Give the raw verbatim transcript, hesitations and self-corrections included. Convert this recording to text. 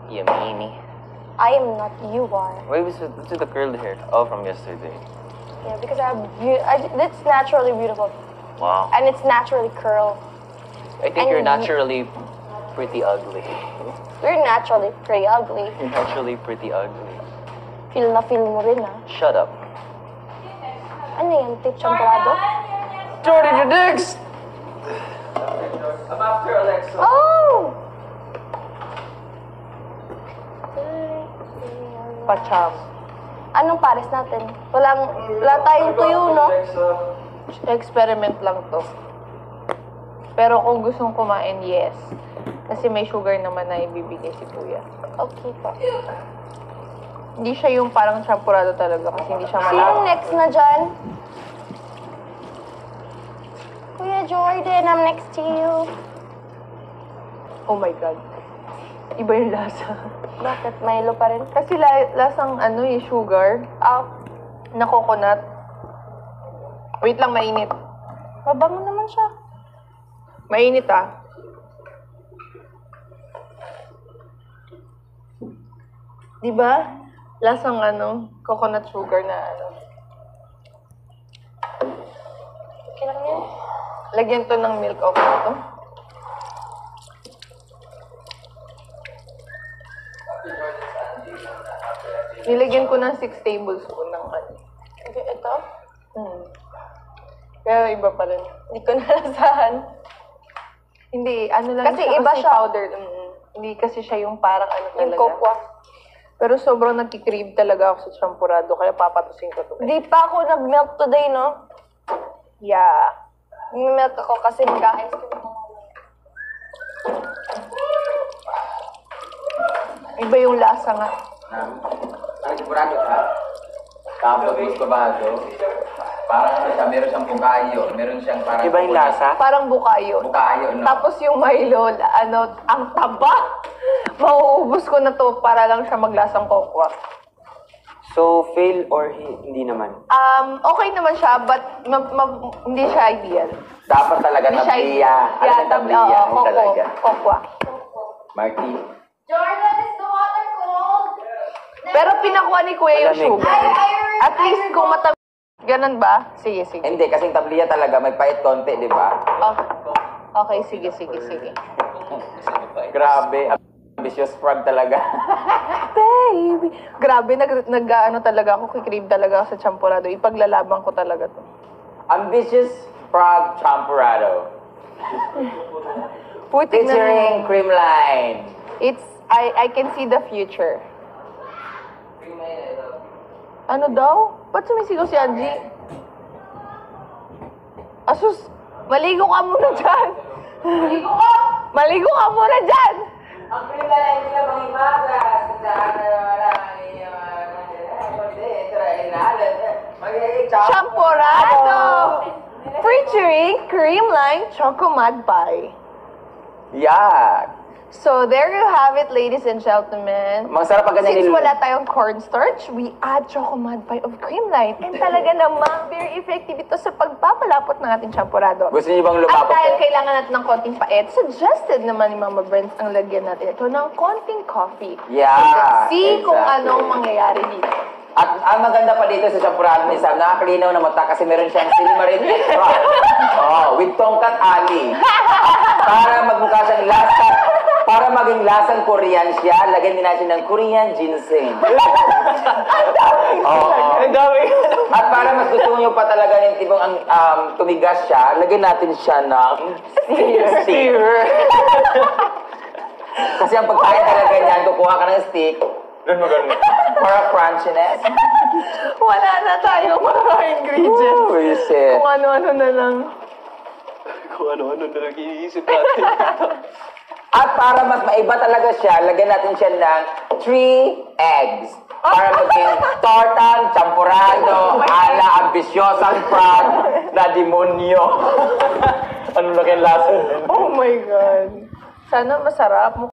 You meanie. I am not, you are. Wait, what's with, what's with the curled hair? Oh, from yesterday. Yeah, because I have, I, it's naturally beautiful. Wow. And it's naturally curled. I think and you're naturally pretty ugly. You're naturally pretty ugly. You're naturally pretty ugly. Feel na feel mo rin, ah. Shut up. Ano yan? Tip Champorado? Jordan, your next! I'm after Alexa. Oh! Pacham. Anong pares natin? Walang, wala tayong tuyo, no? Experiment lang to. Pero kung gustong kumain, yes. Kasi may sugar naman na ibibigay si Kuya. Okay pa. Hindi siya yung parang champorado talaga kasi hindi siya malaki. Sinong next na dyan? Kuya Jordan, I'm next to you. Oh my God. Iba yung lasa. Bakit? Milo pa rin? Kasi la lasang ano eh, sugar. Ah, Na coconut. Wait lang, mainit. mabango naman siya. Mainit ah. Diba? Lasang ano, coconut sugar na ano. Okay lang yan. Lagyan to ng milk off to. Nilagyan ko ng six tablespoon ng ano. Ito? Hmm. Pero iba pa rin. Hindi ko nalasahan. Hindi, ano lang Kasi siya, iba kasi siya. powder. Mm, hindi kasi siya yung parang ano Yung talaga. kokwa. Pero sobrang nagkikrave talaga ako sa champorado, kaya papatusin ko to. Di pa ako nag-milk today, no? Yeah. Nag-milk ako kasi mag-ice cream ako. Iba yung lasa nga. Ang champorado ka? Tapos gusto ba ito? Parang ano siya, meron siyang bukayo. Meron siyang parang... Iba yung lasa? Parang bukayo. Bukayo, no? Tapos yung Milo, ano, ang taba. Mauubos ko na to para lang siya maglasang kokwa. So, fail or hi- hindi naman? Um, okay naman siya, but ma- ma- hindi siya ideal. Dapat talaga Hindi siya tabliya. ideal. Ano Yeah, yung tab- tabliya? oo, Yung koko, talaga. kokwa. Marky. Jordan, is the water cold? Pero pinakuha ni Kuya yung Malamig. sugar. At least kung matab... Ganun ba? Sige, sige. Hindi, kasi yung tabliya talaga may pait konti, di ba? Okay, okay sige, sige, sige. Grabe. Ambitious frog talaga. Baby! Grabe, nag, nag ano talaga ako, kikrave talaga ako sa champorado. Ipaglalaban ko talaga to. Ambitious frog champorado. Putik na Featuring cream line. It's, I, I can see the future. Ano daw? Ba't sumisigaw si Anji? Asus, maligo ka muna dyan! Maligo ka! Maligo ka muna dyan! Ang cream line ay hindi lang imagas. Champorado! Featuring Creamline Choco Mud Pie. Yeah. So there you have it, ladies and gentlemen. Masarap pag ganyan Since nil- wala tayong cornstarch, we add Choco Mud Pie of Creamline. And talaga namang very effective ito sa pagpapalapot ng ating champorado. Gusto niyo bang At lumapot? dahil kailangan natin ng konting pait, suggested naman ni Mama Brent ang lagyan natin ito ng konting coffee. Yeah. See kung exactly. anong mangyayari dito. At ang maganda pa dito sa champorado ni Sam, nakakalinaw na mata kasi meron siyang silimarin extra. Oh, with tongkat ali. Para magmukha siyang lasa, para maging lasang Korean siya, lagyan din natin ng Korean ginseng. Oo. Ang dami. At para mas gusto niyo pa talaga yung tipong ang um, tumigas siya, lagyan natin siya ng stick. Kasi ang pagkain talaga niyan, kukuha ka ng stick, Ganun mo ganun. para crunchiness. Wala na tayo mga ingredients. Ooh, you said. Kung ano-ano na lang. Kung ano-ano na lang iniisip natin. At para mas maiba talaga siya, lagyan natin siya ng three eggs. Para maging tortang, champorado, ala, ambisyosang frog na demonyo. Ano na kayong lasa? Oh my God. Sana masarap.